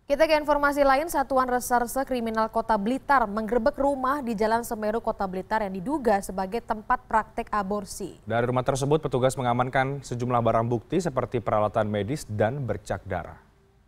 Kita ke informasi lain, Satuan Reserse Kriminal Kota Blitar menggerebek rumah di Jalan Semeru, Kota Blitar yang diduga sebagai tempat praktek aborsi. Dari rumah tersebut, petugas mengamankan sejumlah barang bukti seperti peralatan medis dan bercak darah.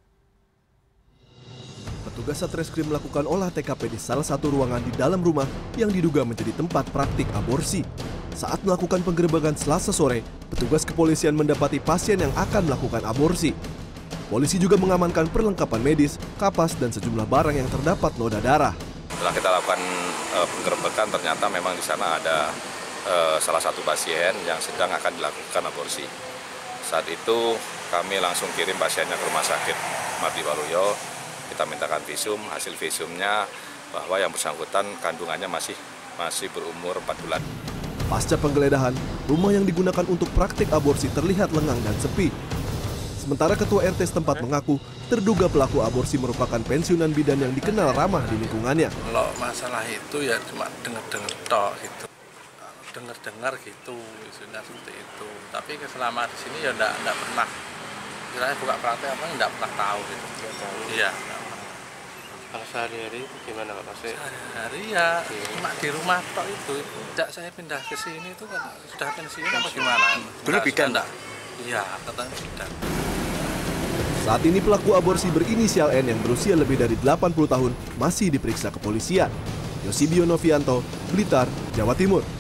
Petugas Satreskrim melakukan olah TKP di salah satu ruangan di dalam rumah yang diduga menjadi tempat praktik aborsi. Saat melakukan penggerebekan Selasa sore, petugas kepolisian mendapati pasien yang akan melakukan aborsi. Polisi juga mengamankan perlengkapan medis, kapas, dan sejumlah barang yang terdapat noda darah. Setelah kita lakukan penggerebekan, ternyata memang di sana ada salah satu pasien yang sedang akan dilakukan aborsi. Saat itu kami langsung kirim pasiennya ke rumah sakit Mardi Waluyo. Kita mintakan visum, hasil visumnya bahwa yang bersangkutan kandungannya masih berumur 4 bulan. Pasca penggeledahan, rumah yang digunakan untuk praktik aborsi terlihat lengang dan sepi. Sementara Ketua RT setempat mengaku terduga pelaku aborsi merupakan pensiunan bidan yang dikenal ramah di lingkungannya. Kalau masalah itu ya cuma dengar-dengar tok gitu. Dengar-dengar gitu, isunya seperti itu. Tapi selama di sini ya enggak pernah. Kiranya buka praktek apa enggak pernah tahu gitu. Iya. Kalau sehari-hari itu gimana Pak? Sehari-hari ya cuma di rumah tok itu. Sejak saya pindah ke sini itu kan sudah pensiun apa gimana? Dulu bidan enggak? Iya, katanya bidan. Saat ini pelaku aborsi berinisial N yang berusia lebih dari 80 tahun masih diperiksa kepolisian. Yosibio Novianto, Blitar, Jawa Timur.